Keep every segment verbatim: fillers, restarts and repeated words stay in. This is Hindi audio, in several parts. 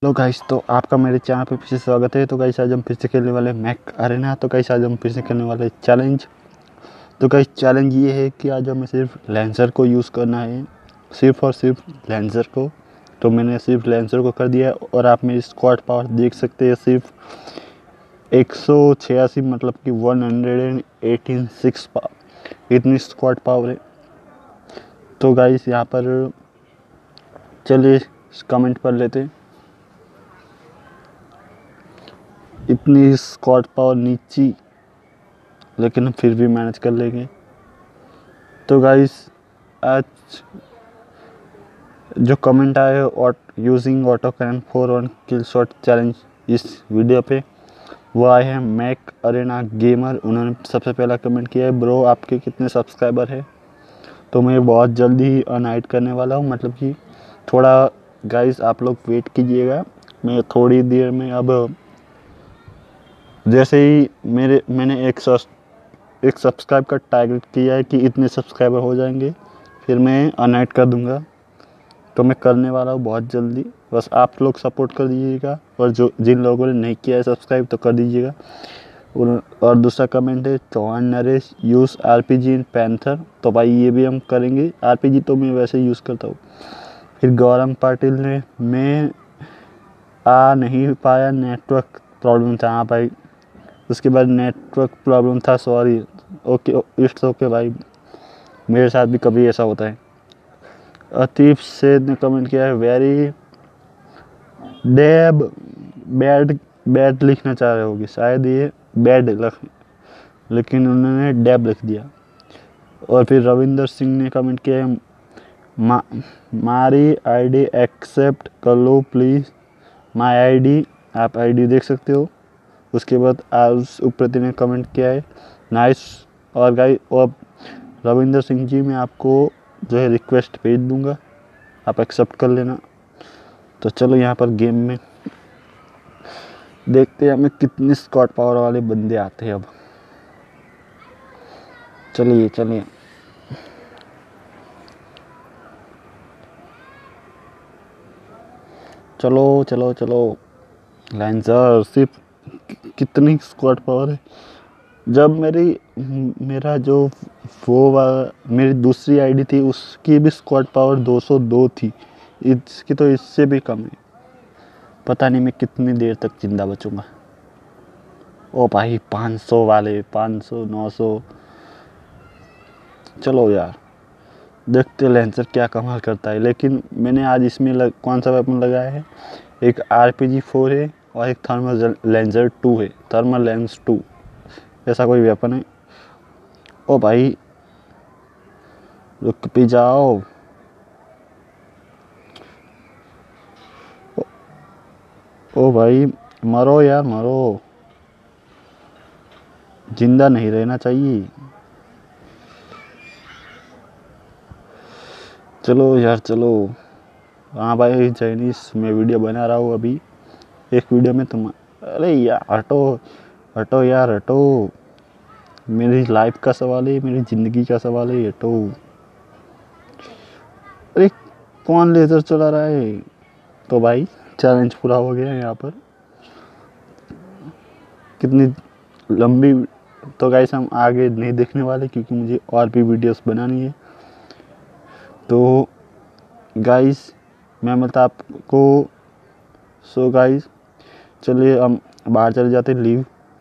लो गाइस, तो आपका मेरे चैनल पे फिर से स्वागत है। तो गाइस आज हम फिर से खेलने वाले मैक अरेना। तो गाइस आज हम फिर से खेलने वाले चैलेंज। तो गाइस चैलेंज ये है कि आज हमें सिर्फ लेंसर को यूज़ करना है, सिर्फ और सिर्फ लेंसर को। तो मैंने सिर्फ लेंसर को कर दिया और आप मेरी स्क्वाड पावर देख सकते हैं, सिर्फ एक सौ छियासी मतलब कि one hundred and eighty six इतनी स्क्वाड पावर है। तो गाइस यहाँ पर चलिए कमेंट पढ़ लेते हैं। इतनी स्क्वाड पावर नीची, लेकिन हम फिर भी मैनेज कर लेंगे। तो गाइस आज जो कमेंट आए using auto cannon four one kill shot challenge इस वीडियो पे, वो आए हैं मैक अरेना गेमर। उन्होंने सबसे पहला कमेंट किया है, ब्रो आपके कितने सब्सक्राइबर है। तो मैं बहुत जल्दी ही अनहाइड करने वाला हूँ, मतलब कि थोड़ा गाइस आप लोग वेट कीजिएगा। मैं थोड़ी देर में, अब जैसे ही मेरे मैंने एक सौ एक सब्सक्राइब का टारगेट किया है कि इतने सब्सक्राइबर हो जाएंगे, फिर मैं अनहाइड कर दूंगा। तो मैं करने वाला हूँ बहुत जल्दी, बस आप लोग सपोर्ट कर दीजिएगा। और जो जिन लोगों ने नहीं किया है सब्सक्राइब तो कर दीजिएगा। और दूसरा कमेंट है Chauhan Naresh, use RPG in panther. तो भाई ये भी हम करेंगे, आरपीजी तो मैं वैसे यूज़ करता हूँ। फिर गौरव पाटिल ने, मैं आ नहीं पाया, नेटवर्क प्रॉब्लम था। हाँ भाई, उसके बाद नेटवर्क प्रॉब्लम था, सॉरी। ओके, इट्स ओके भाई, मेरे साथ भी कभी ऐसा होता है। अतीफ से ने कमेंट किया है, वेरी डेब बैड बैड लिखना चाह रहे होगी शायद, ये बैड लख, लेकिन उन्होंने डेब लिख दिया। और फिर रविंदर सिंह ने कमेंट किया है, मा, मारी आईडी एक्सेप्ट कर लो प्लीज़, माई आईडी। आप आईडी देख सकते हो। उसके बाद आज उप्रति ने कमेंट किया है, नाइस। और गाइस, और रविंदर सिंह जी, मैं आपको जो है रिक्वेस्ट भेज दूंगा, आप एक्सेप्ट कर लेना। तो चलो यहाँ पर गेम में देखते हैं हमें कितनी स्क्वाड पावर वाले बंदे आते हैं। अब चलिए चलिए चलो चलो चलो लेंसर, सिर्फ कितनी स्क्वाड पावर है। जब मेरी मेरा जो वो मेरी दूसरी आईडी थी, उसकी भी स्क्वाड पावर दो सौ दो थी, इसकी तो इससे भी कम है। पता नहीं मैं कितनी देर तक जिंदा बचूंगा। ओ भाई पाँच सौ वाले, पाँच सौ, नौ सौ। चलो यार देखते लेंसर क्या कमाल करता है। लेकिन मैंने आज इसमें लग, कौन सा वेपन लगाया है, एक आरपीजी फोर है और एक थर्मल लेंसर टू है, थर्मल लेंस टू, ऐसा कोई वेपन है। ओ भाई रुक भी जाओ। ओ, ओ भाई मरो यार मरो, जिंदा नहीं रहना चाहिए। चलो यार चलो। हाँ भाई चाइनीज़, मैं वीडियो बना रहा हूँ अभी, एक वीडियो में तुम, अरे यार हटो हटो यार हटो, मेरी लाइफ का सवाल है, मेरी ज़िंदगी का सवाल है, हटो। अरे कौन लेज़र चला रहा है। तो भाई चैलेंज पूरा हो गया है यहाँ पर। कितनी लंबी। तो गाइस हम आगे नहीं देखने वाले, क्योंकि मुझे और भी वीडियोस बनानी है। तो गाइस मैं मिलता आपको। सो गाइस चलिए हम बाहर चले जाते, लीव।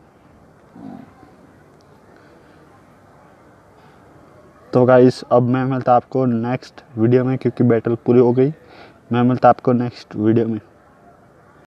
तो गाइस अब मैं मिलता आपको नेक्स्ट वीडियो में, क्योंकि बैटल पूरी हो गई। मैं मिलता आपको नेक्स्ट वीडियो में।